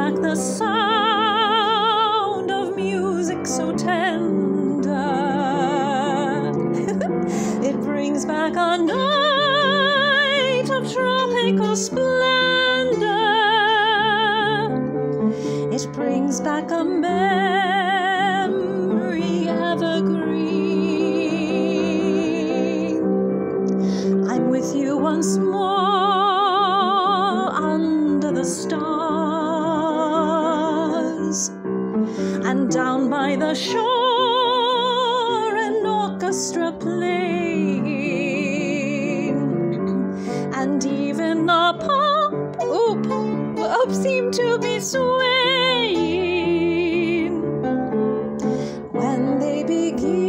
back the sound of music so tender. It brings back a night of tropical splendor. It brings back a memory evergreen. I'm with you once more under the stars, and down by the shore an orchestra playing, and even the pop seem to be swaying when they begin.